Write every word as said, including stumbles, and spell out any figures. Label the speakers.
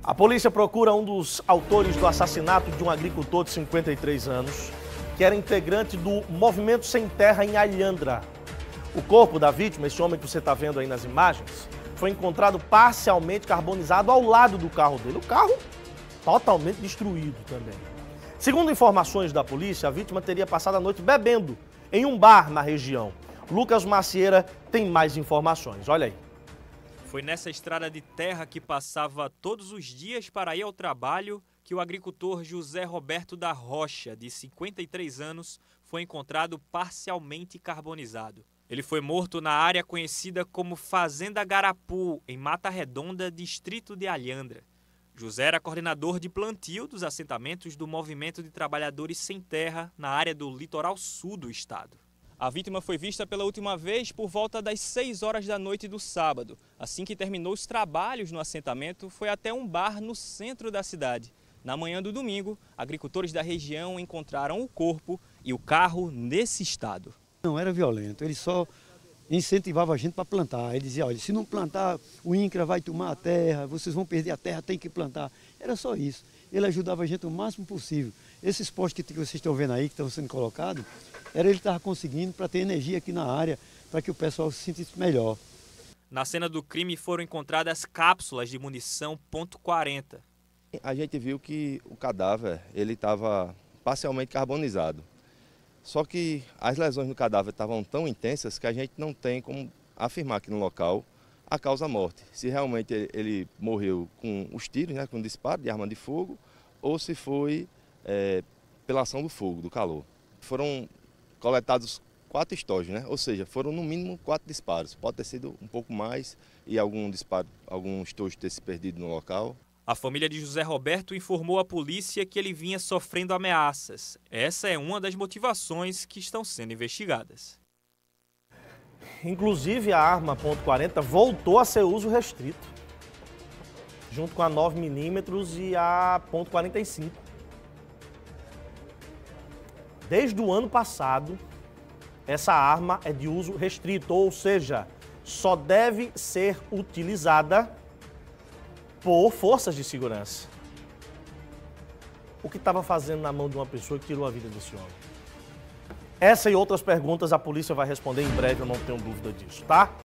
Speaker 1: A polícia procura um dos autores do assassinato de um agricultor de cinquenta e três anos, que era integrante do Movimento Sem Terra em Alhandra. O corpo da vítima, esse homem que você está vendo aí nas imagens, foi encontrado parcialmente carbonizado ao lado do carro dele. O carro totalmente destruído também. Segundo informações da polícia, a vítima teria passado a noite bebendo em um bar na região. Lucas Macieira tem mais informações. Olha aí.
Speaker 2: Foi nessa estrada de terra que passava todos os dias para ir ao trabalho que o agricultor José Roberto da Rocha, de cinquenta e três anos, foi encontrado parcialmente carbonizado. Ele foi morto na área conhecida como Fazenda Garapu, em Mata Redonda, distrito de Alhandra. José era coordenador de plantio dos assentamentos do Movimento de Trabalhadores Sem Terra na área do litoral sul do estado. A vítima foi vista pela última vez por volta das seis horas da noite do sábado. Assim que terminou os trabalhos no assentamento, foi até um bar no centro da cidade. Na manhã do domingo, agricultores da região encontraram o corpo e o carro nesse estado.
Speaker 3: Não era violento, ele só incentivava a gente para plantar. Ele dizia, olha, se não plantar, o INCRA vai tomar a terra, vocês vão perder a terra, tem que plantar. Era só isso. Ele ajudava a gente o máximo possível. Esses postes que vocês estão vendo aí, que estão sendo colocados, era ele que estava conseguindo para ter energia aqui na área, para que o pessoal se sentisse melhor.
Speaker 2: Na cena do crime foram encontradas cápsulas de munição ponto quarenta.
Speaker 4: A gente viu que o cadáver ele estava parcialmente carbonizado. Só que as lesões no cadáver estavam tão intensas que a gente não tem como afirmar aqui no local a causa-morte. Se realmente ele, ele morreu com os tiros, né, com disparo de arma de fogo, ou se foi é, pela ação do fogo, do calor. Foram coletados quatro estojos, né? Ou seja, foram no mínimo quatro disparos. Pode ter sido um pouco mais e algum disparo, algum estojo ter se perdido no local.
Speaker 2: A família de José Roberto informou à polícia que ele vinha sofrendo ameaças. Essa é uma das motivações que estão sendo investigadas.
Speaker 1: Inclusive, a arma ponto quarenta voltou a ser uso restrito, junto com a nove milímetros e a ponto quarenta e cinco. Desde o ano passado, essa arma é de uso restrito, ou seja, só deve ser utilizada por forças de segurança. O que estava fazendo na mão de uma pessoa que tirou a vida desse homem? Essa e outras perguntas a polícia vai responder em breve, eu não tenho dúvida disso, tá?